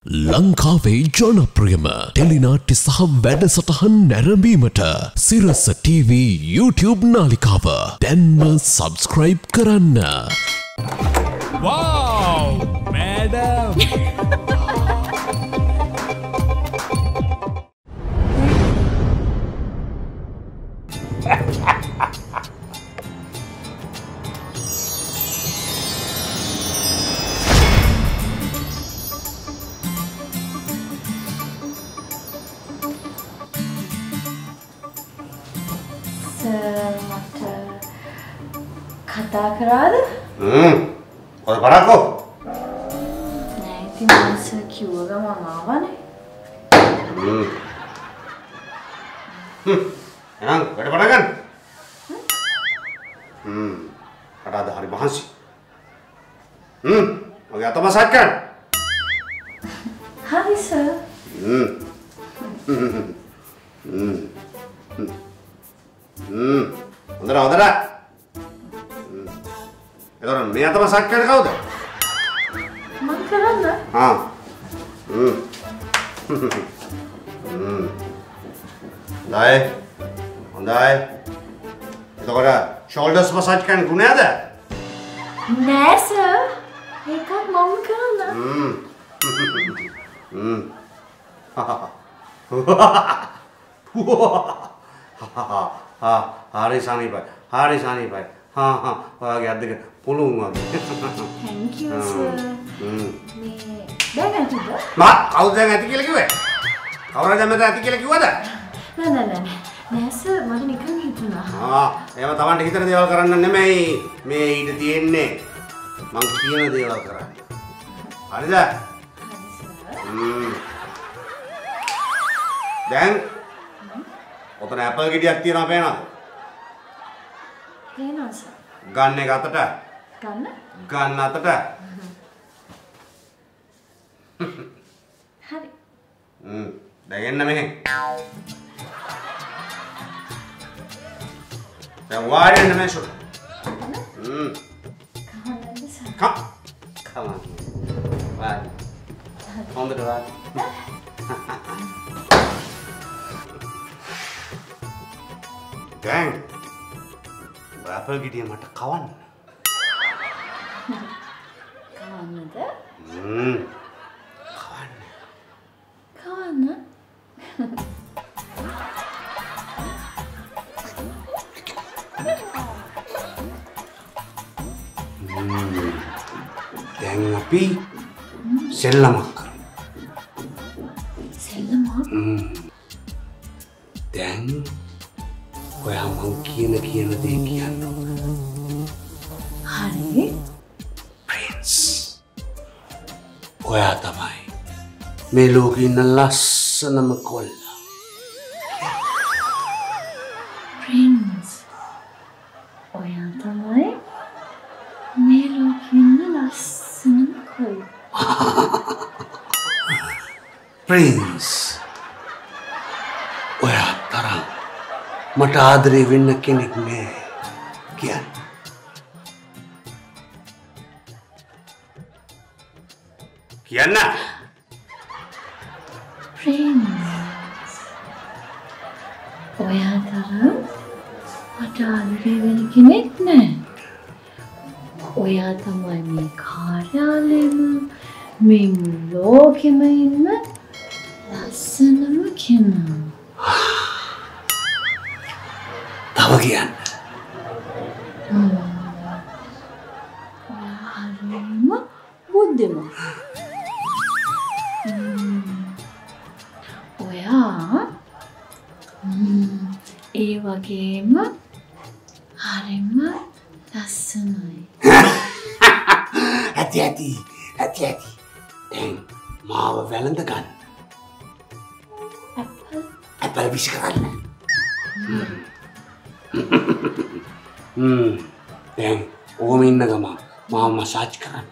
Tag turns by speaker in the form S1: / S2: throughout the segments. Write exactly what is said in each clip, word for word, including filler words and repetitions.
S1: ලංකාවේ ජනප්‍රියම ටෙලිනාට්‍ය සහ වැඩසටහන් නැරඹීමට සිරස ටීවී YouTube නාලිකාව දැන්ම සබ්ස්ක්‍රයිබ් කරන්න.
S2: Wow, madam.
S3: මට කතා කරාද?
S4: හ්ම්. ඔය කරාකෝ?
S3: නෑ ඉතින් මාස කිව්ව ගමන් ආවනේ.
S4: හ්ම්. හ්ම්. එහෙනම් වැඩ පටන් ගන්න. හ්ම්. කඩාද හරි මහන්සි. හ්ම්. මගේ අත මසාජ් කරන්න.
S3: හරි සර්.
S4: හ්ම්. හ්ම්. හ්ම්. හ්ම්. හොඳට හොඳට. හ්ම්. එතකොට මේ අත මසාජ් කරන්න කවුද?
S3: මම කරන්න.
S4: ආ. හ්ම්. හ්ම්. හොඳයි. හොඳයි. එතකොට shoulders massage කරන්න ගුණයද?
S3: නෑ සර්. ඒකත් මම කරන්න.
S4: හ්ම්. හ්ම්. හා හරි සනීපයි. හරි සනීපයි. හා හා ඔයාගේ අද්දක පුළුන් වගේ.
S3: Thank you sir.
S4: හ්ම්.
S3: මේ දැන් ඇතිද?
S4: මා කවුද දැන් ඇති කියලා කිව්වේ? කවුරුද දැන් මට ඇති කියලා කිව්වද?
S3: නෑ නෑ නෑ. නෑ සර් මට නිකන් හිතුණා.
S4: ආ එහෙම Tamanට හිතන දේවල් කරන්න නෙමෙයි මේ ඊට තියෙන්නේ. මං කියන දේවල් කරන්නේ. හරිද?
S3: හරි සර්.
S4: හ්ම්. දැන් ඔතන ඇපල් ගෙඩියක් තියෙනවා පේනවද?
S3: පේනවා සර්.
S4: ගන්න එක අතට.
S3: ගන්න.
S4: ගන්න අතට.
S3: හරි.
S4: හ්ම්. දැන් එන්න මෙහෙන්. දැන් වාඩි වෙන්න මේසොට. හ්ම්.
S3: කවන්නද සර්?
S4: කම්. කම. වාඩි. හොඳට වාඩි. දැන් ඇපල් ගෙඩිය මට කවන්න.
S3: කවන්නද?
S4: හ්ම්. කවන්න.
S3: කවන්න?
S4: හ්ම්. දැන් අපි සෙල්ලමක් කරමු.
S3: සෙල්ලමක්?
S4: හ්ම්. දැන් ඔයා මං කියන කියන දේ කියන්න ඕන.
S3: හරි.
S4: ප්‍රින්ස්. ඔයා තමයි මේ ලෝකේ ඉන්න ලස්සනම කොල්ලා.
S3: Prince. ඔයා තමයි මේ ලෝකේ ඉන්න ලස්සනම කොල්ලා.
S4: ප්‍රින්ස්. ඔයා තරම් මට ආදරේ වෙන්න කෙනෙක් නෑ කියන්න. කියන්න.
S3: Prince. ඔයා තරම් මට ආදරේ වෙන කෙනෙක් නෑ. ඔයා තමයි මේ කාර්යාලෙම මේ ලෝකෙම ඉන්න ලස්සනම කෙනා.
S4: තව කියන්න.
S3: ඔයා හරිම බුද්ධිමත්. ඔයා ඒ වගේම හරිම ලස්සනයි.
S4: ඇති ඇති ඇති ඇති. දැන් මාව වැළඳ ගන්න.
S3: ඇපල්
S4: ඇපල් විශ් කරන්න. හ්ම්. දැන් ඕම ඉන්න ගම මාව මසාජ් කරන්න.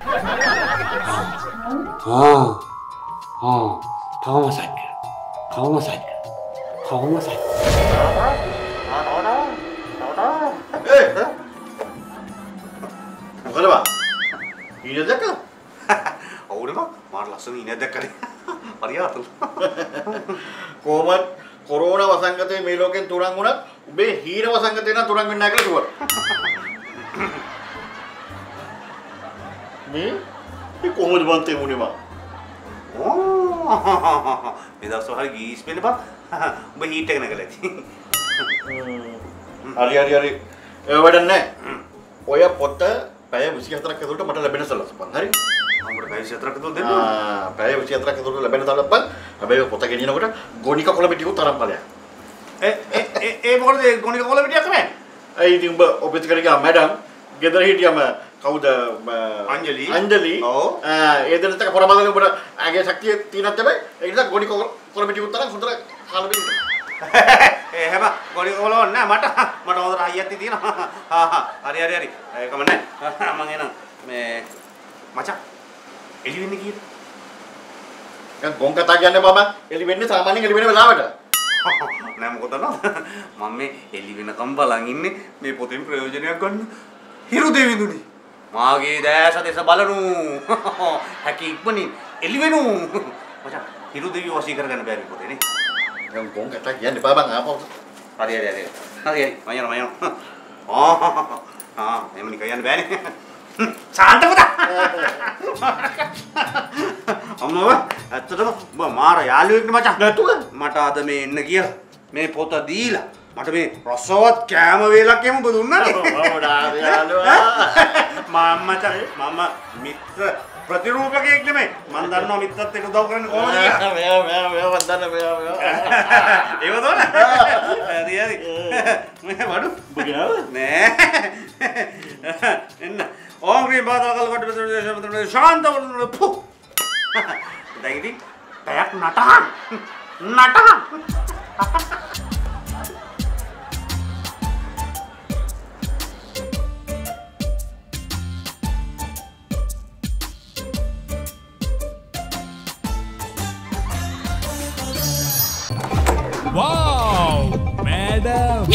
S4: ආ. ආ. තව මසාජ් කරන්න. තව මසාජ් කරන්න. තව මසාජ්. ඒ මොකද බා? ඊට දැක්කද? ඔව් නේ බා. මාර ලස්සන ඉනක් දැක්කනේ. හරියට.
S5: කොහොමද කොරෝනා වසංගතයේ මේ ලෝකෙන් තුරන් වුණත් උඹේ හීන වසංගතේ නම් තුරන් වෙන්නේ නැහැ කියලා කිව්වා. මේ මේ කොහොමද බන්තේ මුනේ මා?
S4: ඕ මේ දවස්වල හරි ගීස් වෙන්න බා. උඹ හීට් එක නැගලා ඇති.
S5: හරි හරි හරි. ඒ වැඩක් නැහැ. ඔය පොත පැය විසි හතරක් ඇතුළත මට ලැබෙන සලස්පන්. හරි?
S4: අපිට පැය විසි හතරක් ඇතුළත දෙන්න.
S5: ආ පැය විසි හතරක් ඇතුළත ලැබෙන සලස්පන්. හැබැයි පොත ගෙනියනකොට ගෝනික කොළ පිටියකුත් තරම් ඵලයක්.
S4: ඒ ඒ ඒ මොකටද ගෝනික කොළ පිටියක් කරන්නේ?
S5: ඒ ඉතින් උඹ ඔෆිස් එකට ගියා මැඩම් ගෙදර හිටියම කවුද
S4: අංජලි
S5: අංජලි
S4: ඔව්
S5: ඒ දෙන්නත් එක පොරමදලේ උඹට ආගේ ශක්තිය තියෙනත් හැබැයි ඒ නිසා ගෝනික කොළ පිටියකුත් තරම් හොඳට කාලා බින්න.
S4: ඒ හැම ගෝනික කොළ ඕනේ මට මට හොඳට අයියක් තියෙනවා. හා හා හරි හරි හරි ඒකම නැහැ. මම එන මේ මචං එළි වෙන්නේ කීයද?
S5: දැන් ගොන් කතා කියන්නේ මම එළි වෙන්නේ සාමාන්‍යයෙන් එළි වෙන වෙලාවට.
S4: නෑ මොකද මම මේ එළි වෙනකම් බලන් ඉන්නේ මේ පොතෙන් ප්‍රයෝජනයක් ගන්න. හිරු දෙවිඳුනි මාගේ දැස දෙස බලනු. හැකි ඉක්මනින් එළි වෙනු. මචං හිරු දෙවිය වශී කරගන්න බැරි පොතේ නේ.
S5: දැන් ගොන් කතා කියන්නේ බා බං ආපහු.
S4: හරි හරි හරි. හරි හරි මම යනවා මම යනවා. ආ ආ එමු නිකන් යන්න බෑනේ. සාන්ත පුතා. අම්මව ඇත්තටම ඔබ මාර යාළුවෙක් නේ මචං.
S5: නැතුව
S4: මට අද මේ එන්න කියලා මේ පොත දීලා මට මේ රසවත් කෑම වේලක් එමු ඔබ දුන්නානේ.
S5: වඩා යාළුවා.
S4: මම මචං මම මිත්‍ර ප්‍රතිරූපකයෙක් නෙමෙයි. මම දන්නවා මිත්‍රත් එක්ක උදව් කරන්න කොහොමද කියලා.
S5: මෙයා මෙයා මෙයා වන්දන මෙයා මෙයා.
S4: ඒව තෝන. හරි හරි. මේ වඩු.
S5: බගාව
S4: නෑ. එන්න. ඕම් ග්‍රීන් බාදල් කල් කොට ශාන්ත වුණු පු. දැන් ඉතින් පැයක් නටහන්. නටහන්.
S2: Wow, madam.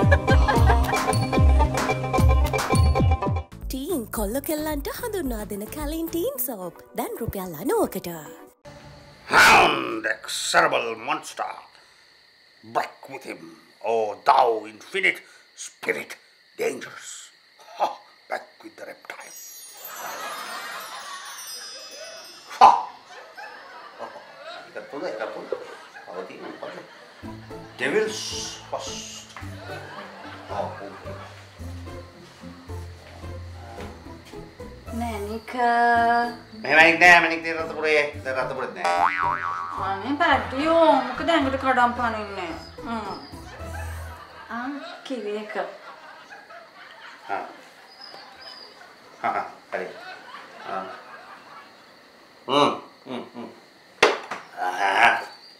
S6: ටීන් කොල්ල කෙල්ලන්ට හඳුන්වා දෙන කලින් ටීන් සෝප් දැන් රුපියල් අනූවකට.
S4: Hound, execrable monster. Back with him, oh thou infinite spirit, dangerous. Ha, back with the reptile. Ha. Ikat pula, ikat pula. Awak tengok, devil's first. Oh, okay.
S3: මැනික
S4: මෙහෙමයි නෑ මැනික් තියෙන රතපුරේ දැන් රතපුරෙත් නෑ.
S3: අනේ පැටියෝ මොකද ඇඟට කඩම් පනින්නේ? හ්ම්. ආ කිවේක.
S4: හා. හා හරි. ආ. හ්ම් හ්ම් හ්ම්. ආ.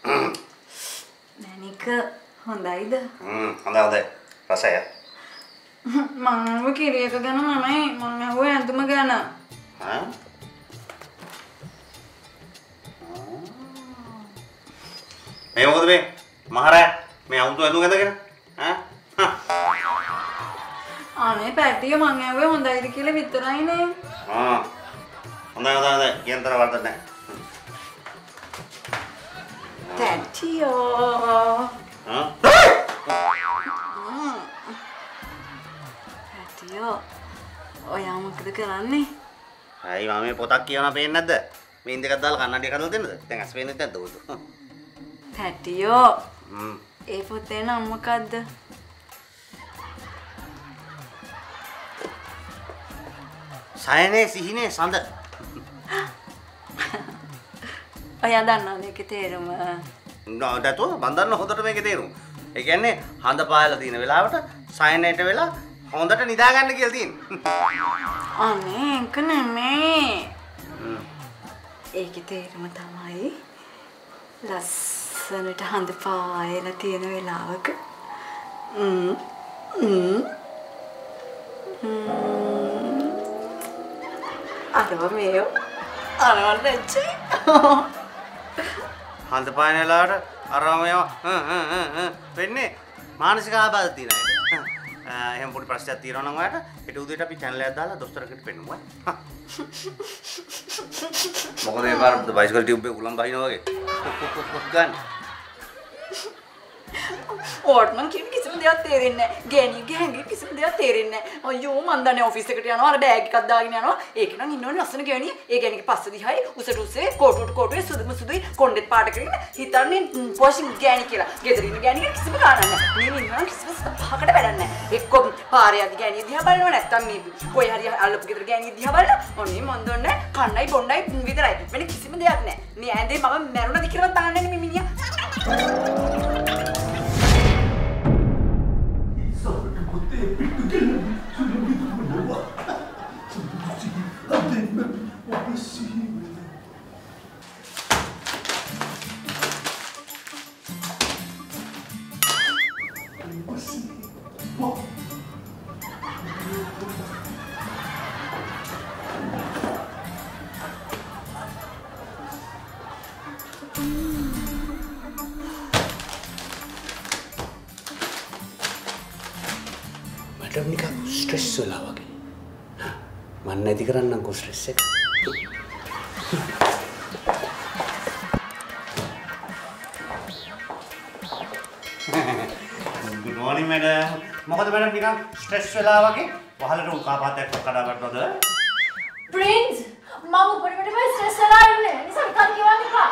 S3: මැනික හොඳයිද?
S4: හ්ම් හොඳයි හොඳයි. රසය.
S3: මම කිරියක ගැන නෙමෙයි මම ඇහුවේ ඇඳුම ගැන.
S4: හා? මේ මොකද මේ මහරෑ මේ අමුතු ඇඳුම් ඇඳගෙන ඈ?
S3: අනේ පැටියෝ මම ඇහුවේ හොඳයිද කියලා විතරයිනේ.
S4: ආ. හොඳයි හොඳයි හොඳයි. කියන්තර වරද නැහැ.
S3: පැටියෝ.
S4: හා?
S3: පැටියෝ ඔයා මොකද කරන්නේ?
S4: අයි මම මේ පොතක් කියවන පේන්නේ නැද්ද? මේ ඉන්දකක් දාලා කන්නඩියක් හදලා දෙන්නද? දැන් ඇස් පේන්නේ නැද්ද උදු?
S3: පැටියෝ
S4: හ්ම්.
S3: ඒ පොතේ නම මොකද්ද?
S4: සයනේ සිහිනේ සඳ.
S3: ඔයා දන්නවද ඒකේ තේරුම?
S4: නඩතෝ මන් දන්න හොඳට මේකේ තේරුම. ඒ කියන්නේ හඳ පායලා තියෙන වෙලාවට සයනේට වෙලා හොඳට නිදා ගන්න කියලා තියෙනවා.
S3: අනේ ඒක නෙමෙයි.
S4: හ්ම්.
S3: ඒකේ තේරුම තමයි ලස්සනට හඳ පායලා තියෙන වෙලාවක ම්ම් ම්ම් අරව මේයෝ අරවල් නැච්චි
S4: හඳ පායන වෙලාවට අරම ඒවා වෙන්නේ මානසික ආබාධ තියෙන අයට. එහෙනම් පොඩි ප්‍රශ්නයක් තියෙනවා නම් ඔයාලට ඊට උදේට අපි channel එකක් දාලා දොස්තරකට පෙන්නමු. මොකද මේ පාර බයිසිකල් ටියුබ් එක උලන් බහිනවා වගේ. ගන්න.
S3: ඕට් මං කියන කිසිම දෙයක් තේරෙන්නේ නැහැ. ගෑණියගේ හැංගි කිසිම දෙයක් තේරෙන්නේ නැහැ. අයියෝ මන් දන්නේ ඔෆිස් එකට යනවා අර බෑග් එකක් දාගෙන යනවා. ඒක නම් ඉන්නෝනේ ලස්සන ගෑණිය. ඒ ගෑණියගේ පස්ස දිහායි උසට උසේ කොටුට කොටුවේ සුදුම සුදුයි කොණ්ඩෙත් පාට කරගෙන හිතන්නේ පොෂින් ගෑණි කියලා. ගෙදර ඉන්න ගෑණියගේ කිසිම ගාණක් නැහැ. මේ මිනිහා කිසිම පහකට වැඩක් නැහැ. එක්ක පාරේ යද්දි ගෑණිය දිහා බලනවා නැත්තම් මේ කොයි හරි අල්ලපු ගෙදර ගෑණිය දිහා බලලා ඔන්නේ මන් දන්නේ කන්නයි බොන්නයි විතරයි. වෙන කිසිම දෙයක් නැහැ. මේ ඇඳේ මම මැරුණද කියලාවත් දන්නේ නැහැ මේ මිනිහා.
S4: මට නිකන් ස්ට්‍රෙස් වෙලා වගේ. මන් නැති කරන්නම්කෝ ස්ට්‍රෙස් එක. Good morning madam. මොකද madam නිකන් ස්ට්‍රෙස් වෙලා වගේ? වහලට උල්කාපාතයක් කඩා වැටුණාද?
S3: Prince, මම උඩටම ස්ට්‍රෙස් වෙලා ඉන්නේ. නිසා විතර කියවන්න එපා.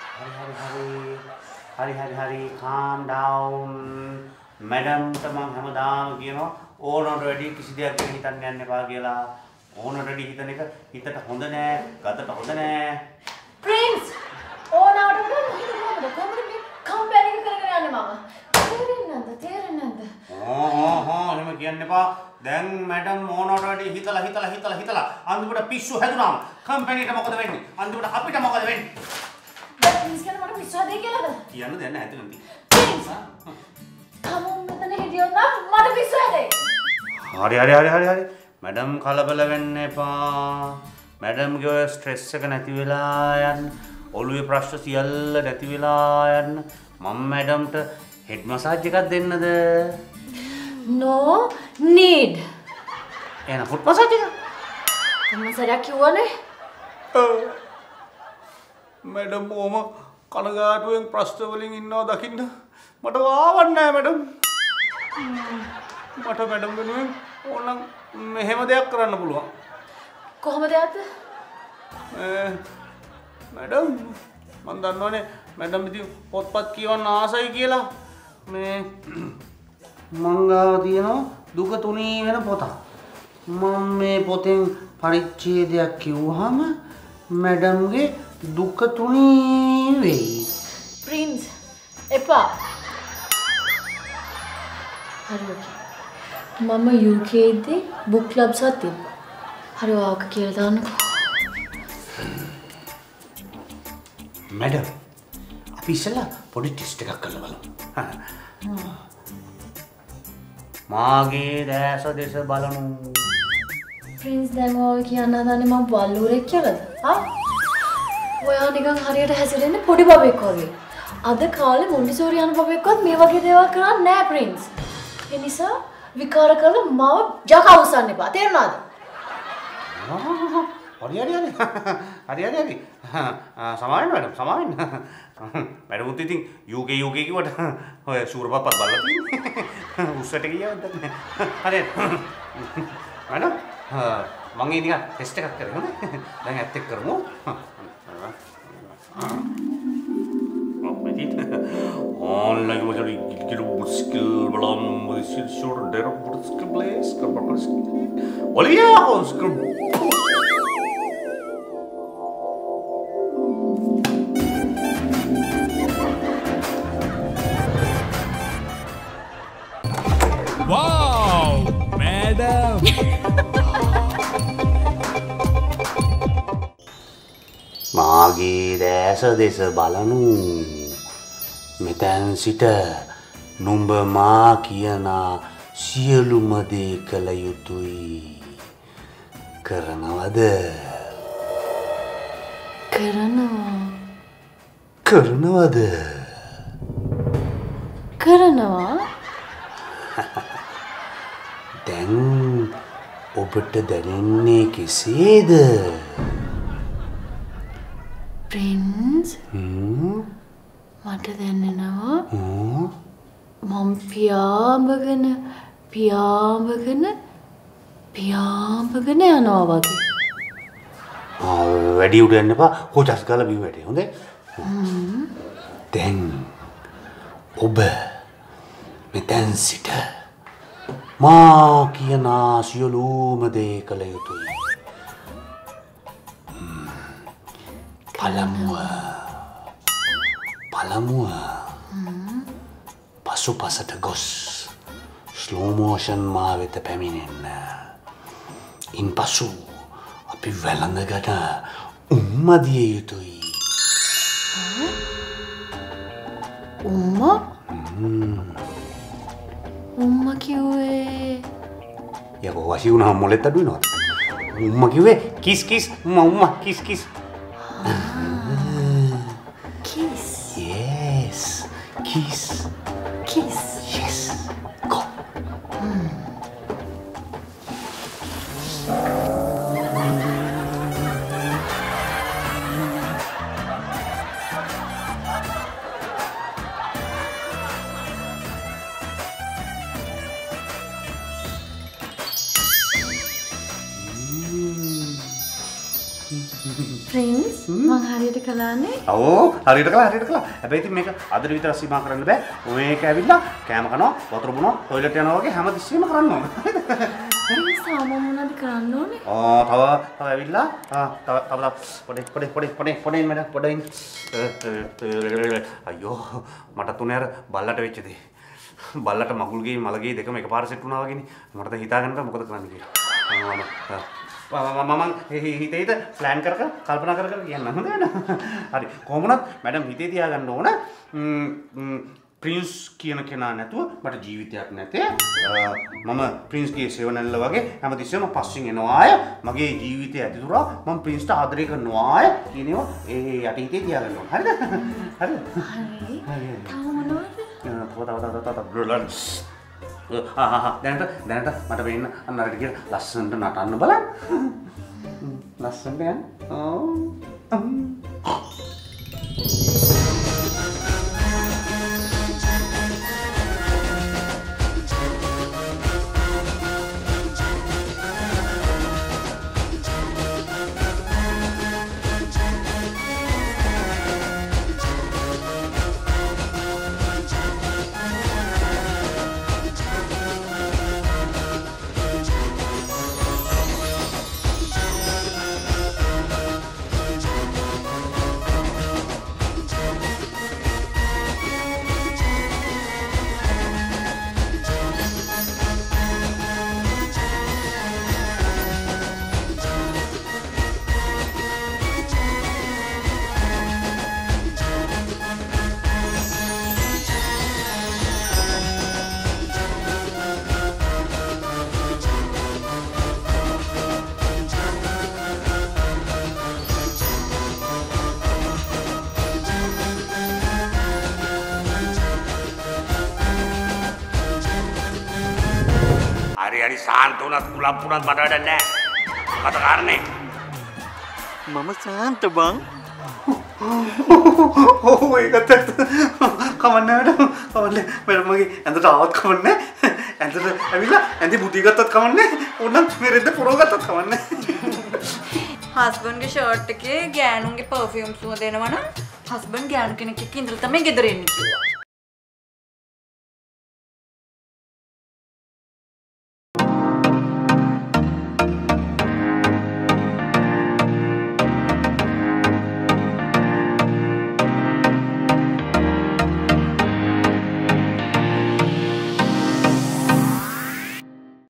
S4: හරි හරි හරි හරි calm down. madam තමන් හැමදාම කියනවා ඕනට වැඩි කිසි දෙයක් ගැන හිතන්න යන්න එපා කියලා. ඕනට වැඩි හිතන එක හිතට හොඳ නෑ, ගතට හොඳ නෑ.
S3: Prince, ඕනවට වඩා මොකද කොහොමද මේ කම්පැනි එක කරගෙන යන්නේ මම? තේරෙන්නේ නැද්ද? තේරෙන්නේ නැද්ද?
S4: ඕ හෝ හෝ එහෙම කියන්න එපා. දැන් මැඩම් ඕනට වැඩි හිතලා හිතලා හිතලා හිතලා අන්තිමට පිස්සු හැදුනාම කම්පැනිට මොකද වෙන්නේ? අන්තිමට අපිට මොකද වෙන්නේ?
S3: Prince කියන මට පිස්සු හදේ කියලාද?
S4: කියන්න දෙයක් නැහැ ඇතුළේ.
S3: Prince, කමොන් මෙතන හිටියොත් නම් මට පිස්සු හැදේ.
S4: හරි හරි හරි හරි හරි. මැඩම් කලබල වෙන්න එපා. මැඩම්ගේ ඔය ස්ට්‍රෙස් එක නැති වෙලා යන්න. ඔළුවේ ප්‍රශ්න සියල්ල නැති වෙලා යන්න. මම මැඩම්ට හෙඩ් මසාජ් එකක් දෙන්නද?
S3: No need.
S4: එහෙනම් ෆුට් මසාජ් එක?
S3: මම සරයක් කිව්වනේ.
S4: මැඩම් ඕම කනගාටුවෙන් ප්‍රශ්න වලින් ඉන්නවා දකින්න මට වාවන්නේ නැහැ මැඩම්. මට මැඩම් වෙනුවෙන් ඕනම් මෙහෙම දෙයක් කරන්න පුළුවන්.
S3: කොහොමද යද්ද?
S4: මැඩම් මම දන්නවනේ මැඩම් ඉතින් පොත්පත් කියවන්න ආසයි කියලා. මේ මං ගාව තියෙනවා දුක තුනී වෙන පොතක්. මම මේ පොතෙන් පරිච්ඡේදයක් කිව්වහම මැඩම්ගේ දුක තුනී වෙයි.
S3: Prince, එපා. හරි ඔකේ. මම U K දී book clubs එකක් තිබ්බා. හරි ඔයාක කියලා දාන්නකෝ.
S4: මැඩම් අපි ඉස්සෙල්ලා පොඩි ටෙස්ට් එකක් කරලා බලමු. මාගේ දැස දෙස බලමු.
S3: Prince දැන් ඔය කියන්න හදන්නේ මම වල්ලුරෙක් කියලාද? ආ? ඔයා නිකන් හරියට හැසිරෙන්නේ පොඩි බබෙක් වගේ. අද කාලේ මොන්ටිසෝරි යන බබෙක්වත් මේ වගේ දේවල් කරන්නේ නැහැ Prince. ඒ නිසා විකාර කරලා මාව ජකවුසන්න එපා. තේරුණාද?
S4: හරි හරි හරි. හරි හරි හරි. සමාවෙන්න මැඩම් සමාවෙන්න. මැඩම් උත් ඉතින් U K U K කිව්වට ඔය සූරපප්පත් බලලා තියෙන්නේ. උස්සට ගියවද නැහැ. හරි. මැඩම් මම ඒ නිකන් ටෙස්ට් එකක් කරේ හොඳයි. දැන් ඇත් එක්ක කරමු. Online was a little skill, but I'm with the short and there of skill place. Come on, skill. Oh yeah, skill.
S2: Wow, madam.
S4: මාගේ දැස දෙස බලනු මෙතැන් සිට නුඹ මා කියන සියලුම දේ කළ යුතුයි. කරනවද?
S3: කරනවා.
S4: කරනවද?
S3: කරනවා.
S4: දැන් ඔබට දැනෙන්නේ කෙසේද?
S3: ප්‍රින්ස් මට දැනෙනවා මම පියාඹගෙන පියාඹගෙන පියාඹගෙන යනවා වගේ.
S4: ආ වැඩි උඩ යන්න එපා. හොජස් ගාලා බිම වැටේ. හොඳේ? දැන් ඔබ මෙතෙන් සිට මා කියන සියලුම දේ කළ යුතුයි. පළමුව පළමුව පසුපසට ගොස් ස්ලෝ මෝෂන් මා වෙත පැමිණෙන්න. ඉන්පසු අපි වැළඳගට උම්ම දිය යුතුයි.
S3: උම්ම? උම්ම කිව්වේ
S4: යකෝ වශී වුණාම මොලෙත් අඩු වෙනවද? උම්ම කිව්වේ කිස් කිස් උම්ම උම්ම කිස් කිස්.
S3: kiss.
S4: Yes. Kiss.
S3: Kiss.
S4: Yes. Go.
S3: Prince, මං හරියට කළානේ?
S4: ඔව් හරියට කළා හරියට කළා. හැබැයි ඉතින් මේක අදට විතර සීමා කරන්න බෑ. මේක ඇවිල්ලා කෑම කනවා, වතුර බොනවා, টয়ලට් යනවා වගේ හැමතිස්සෙම කරන්න ඕන.
S3: Prince තාම මොනවද කරන්න ඕනේ?
S4: ආ තව තව ඇවිල්ලා ආ තව තව පොඩි පොඩි පොඩි පොඩි පොඩි මඩ පොඩින් අයියෝ මට තුනේ අර බල්ලට වෙච්ච දේ. බල්ලට මගුල්ගේ මලගේ දෙකම එකපාර සෙට් වුණා වගේනේ. මට දැන් හිතා ගන්න බෑ මොකද කරන්න කියලා. මම හිතේ හිත ප්ලෑන් කර කර කල්පනා කර කර කියන්න හොඳ නේද? හරි. කොහොමවත් මැඩම් හිතේ තියාගන්න ඕන ප්‍රින්ස් කියන කෙනා නැතුව මට ජීවිතයක් නැතේ. මම ප්‍රින්ස්ගේ සෙවණැල්ල වගේ හැමතිස්සෙම පස්සෙන් එනවා අය. මගේ ජීවිතය ඇතිතුරා මම ප්‍රින්ස්ට ආදරය කරනවා අය කියනවා ඒ යට හිතේ තියාගන්න ඕන. හරිද? හරිද?
S3: හරි. තාම මොනවද?
S4: තව තව තව තව බ්‍රලන්ස් දැනට දැනට මට වෙන්න අන්න අරට කියලා ලස්සනට නටන්න බලන්න. ලස්සනට යන්න. hari-hari santunat pulang-pulang pada ada nek. Kata karne.
S5: Mama santu bang.
S4: Oh my god. Kawan ada, kawan le. Mereka lagi. Anda tahu kawan ne? Anda abila, anda budi kata kawan ne? Unang mere de puro kata kawan ne.
S3: Husband के shirt के गैनों के perfumes वो देने वाला husband gain के निके किंतु तमें किधर है निके